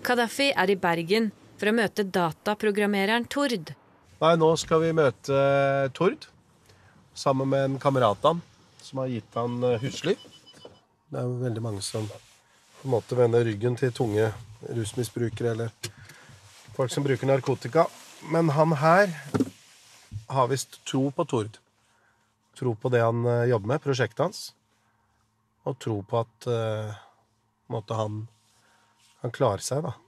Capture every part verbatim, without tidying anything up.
Gaddafi er i Bergen for å møte dataprogrammereren Tord. Nei, nå skal vi møte Tord, sammen med en kamerat han, som har gitt han husly. Det er jo veldig mange som på en måte vender ryggen til tunge rusmisbrukere, eller folk som bruker narkotika. Men han her har vist tro på Tord. Tro på det han jobber med, prosjektet hans. Og tro på at uh, måtte han kan klare seg, da.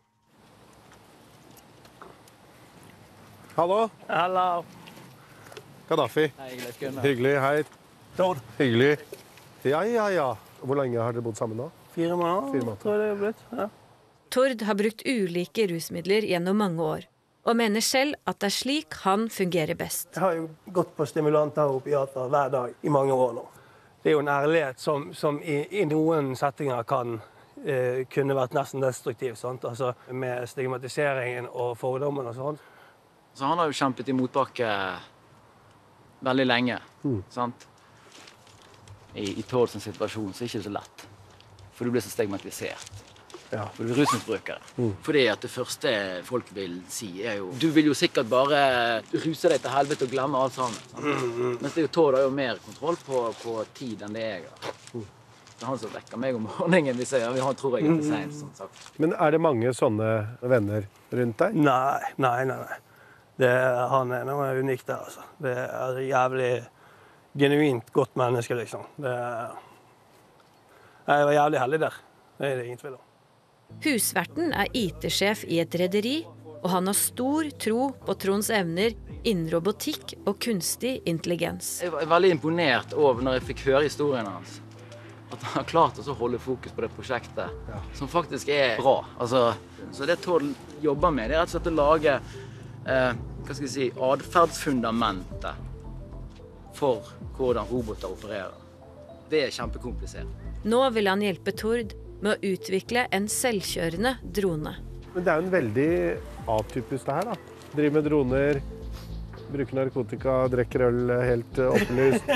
Hallo. Hallo. Gaddafi. Hei, hyggelig. Hyggelig, hei. Tord. Hyggelig. Ja, ja, ja. Hvor lenge har dere bodd sammen nå? Fire måneder, Fire måneder. tror jeg det er blitt. Ja. Tord har brukt ulike rusmidler gjennom mange år, og mener selv at det er slik han fungerer best. Jeg har jo gått på stimulanter og opiater hver dag i mange år nå. Det er jo en ærlighet som, som i, i noen settinger kan eh, kunne vært nesten destruktiv, sant? Altså med stigmatiseringen og fordommen og sånt. Så han har jo kjempet i motbakke veldig lenge, mm. sant? I, i Tords situasjon så er det ikke så lett. For du blir så stigmatisert. Ja. For du er rusmisbrukere. Mm. Fordi at det første folk vil si er jo, du vil jo sikkert bare ruse deg til helvete og glemme alt sammen. Sant? Mm. Mens det er jo Tord har jo mer kontroll på, på tid enn det jeg har. Mm. Det er han som vekker meg om morgenen hvis jeg, han tror jeg er til sent, som sagt. Men er det mange sånne venner rundt deg? Nei, nei, nei, nei. Det er, han er noe unikt der, altså. Det er et jævlig genuint godt menneske, liksom. Det er, jeg var jævlig heldig der. Det er det ingen tvil om. Husverten er I T-sjef i et rederi, og han har stor tro på Tronds evner innen robotikk og kunstig intelligens. Jeg var veldig imponert over når jeg fikk høre historien hans. At han har klart å holde fokus på det prosjektet, ja. Som faktisk er bra. Altså, så det Tord jobber med, det er rett og slett å lage eh, hva skal jeg si, adferdsfundamentet for hvordan roboter opererer. Det er kjempekomplisert. Nå vil han hjelpe Tord med å utvikle en selvkjørende drone. Men det er jo en veldig atypisk det her, da. Driver med droner, bruker narkotika, drikker øl helt opplyst.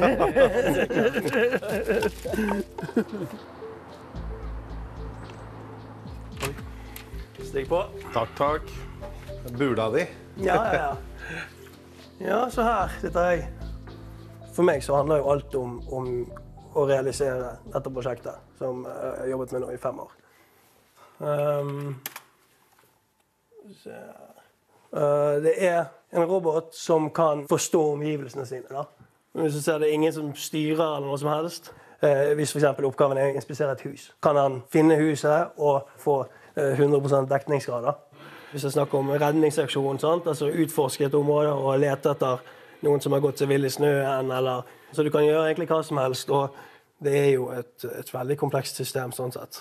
Stikk på. Takk, takk. Bula di. Ja, ja, ja. Ja, så her sitter jeg. For meg så handler jo alt om, om å realisere dette prosjektet, som jeg har jobbet med nå i fem år. Um, så, uh, det er en robot som kan forstå omgivelsene sine. Da. Hvis du ser det er ingen som styrer eller noe som helst. Uh, hvis for eksempel oppgaven er å inspisere et hus, kan han finne huset og få uh, hundre prosent dekningsgrad. Da. Hvis jeg snakker om redningsaksjon, sant? Altså utforske et område og lete etter noen som har gått seg vill i snøen, eller... Så du kan gjøre egentlig hva som helst, og det er jo et, et veldig komplekst system, sånn sett.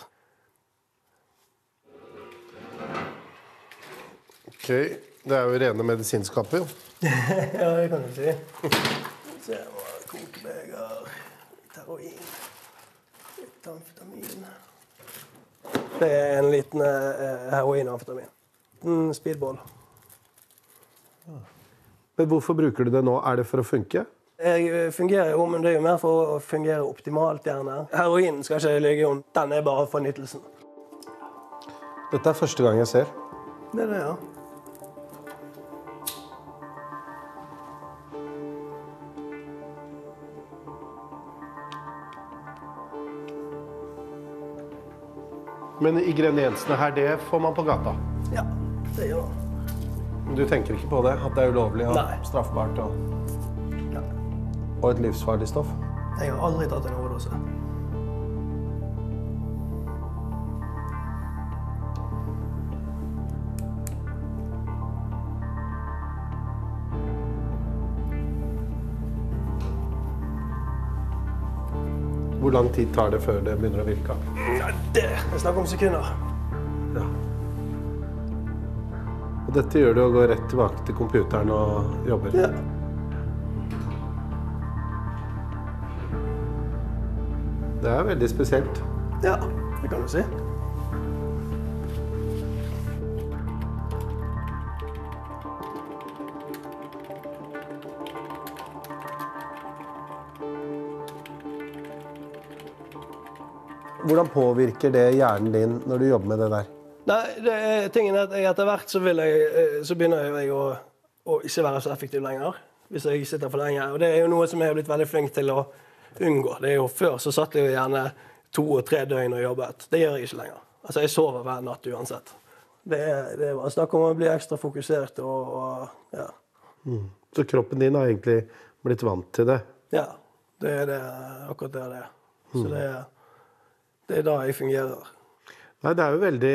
Ok, det er jo rene medisinskapet, jo. Ja, det kan du si. Se, kokebeger, litt heroin, litt amfetamin. Det er en liten eh, heroin-amfetamin. En speedball. Men hvorfor bruker du det nå? Er det for å funke? Jeg fungerer jo, men det er jo mer for å fungere optimalt, gjerne. Heroin skal ikke ligge om. Den er bare for nytelsen. Dette er første gang jeg ser. Det er det, ja. Men ingrediensene her, det får man på gata? Ja, det gjør man. Du tenker ikke på det? At det er ulovlig og Nei. straffbart? Og, Nei. og et livsfarlig stoff? Jeg har aldri tatt en overdose. Hvor lang tid tar det før det begynner å virke? Ja, det er snakk om sekunder. Ja. Og dette gjør du å gå rett tilbake til computeren og jobber? Ja. Det er veldig spesielt. Ja, det kan du si. Hvordan påvirker det hjernen din når du jobber med det der? Nei, det er tingen at jeg etter hvert så, vil jeg, så begynner jeg å, å ikke være så effektiv lenger, hvis jeg sitter for lenge. Og det er jo noe som jeg har blitt veldig flink til å unngå. Det er jo før så satt jeg jo gjerne to og tre døgn og jobbet. Det gjør jeg ikke lenger. Altså jeg sover hver natt uansett. Det er, det er bare snakk om å bli ekstra fokusert og, og ja. Mm. Så kroppen din har egentlig blitt vant til det? Ja, det er det, akkurat det er det. Så det er, det er da jeg fungerer. Nei, det er jo veldig...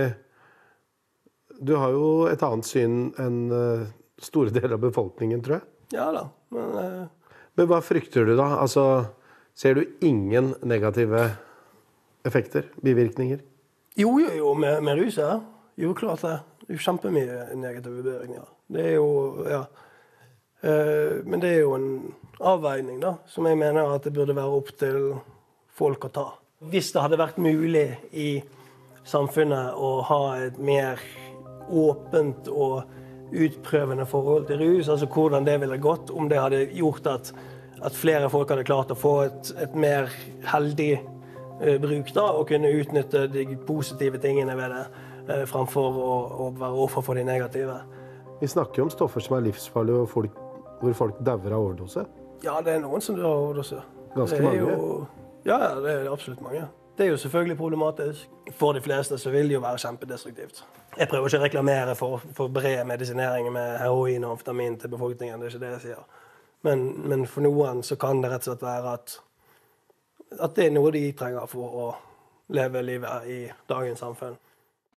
Du har jo et annet syn enn uh, store deler av befolkningen, tror jeg. Ja da, men... Uh... Men hva frykter du da? Altså, ser du ingen negative effekter, bivirkninger? Jo, jo, jo, med, med rus, ja. Jo, klart det. Det er jo kjempemye negative bivirkninger. Det er jo, ja. Uh, men det er jo en avveining da, som jeg mener at det burde være opp til folk å ta. Hvis det hadde vært mulig i samfunnet å ha et mer åpent og utprøvende forhold til rus, altså hvordan det ville gått, om det hadde gjort at, at flere folk hadde klart å få et, et mer heldig uh, bruk da, og kunne utnytte de positive tingene ved det, uh, framfor å, å være offer for de negative. Vi snakker jo om stoffer som er livsfarlige, og folk, hvor folk dauer av overdose. Ja, det er noen som dør av overdose. Ganske det er mange? Jo, ja, det er absolutt mange. Det er jo selvfølgelig problematisk. For de fleste så vil det jo være kjempedestruktivt. Jeg prøver ikke å reklamere for, for bred medisinering med heroin og amfetamin til befolkningen, det er ikke det jeg sier. Men, men for noen så kan det rett og slett være at, at det er noe de trenger for å leve livet i dagens samfunn.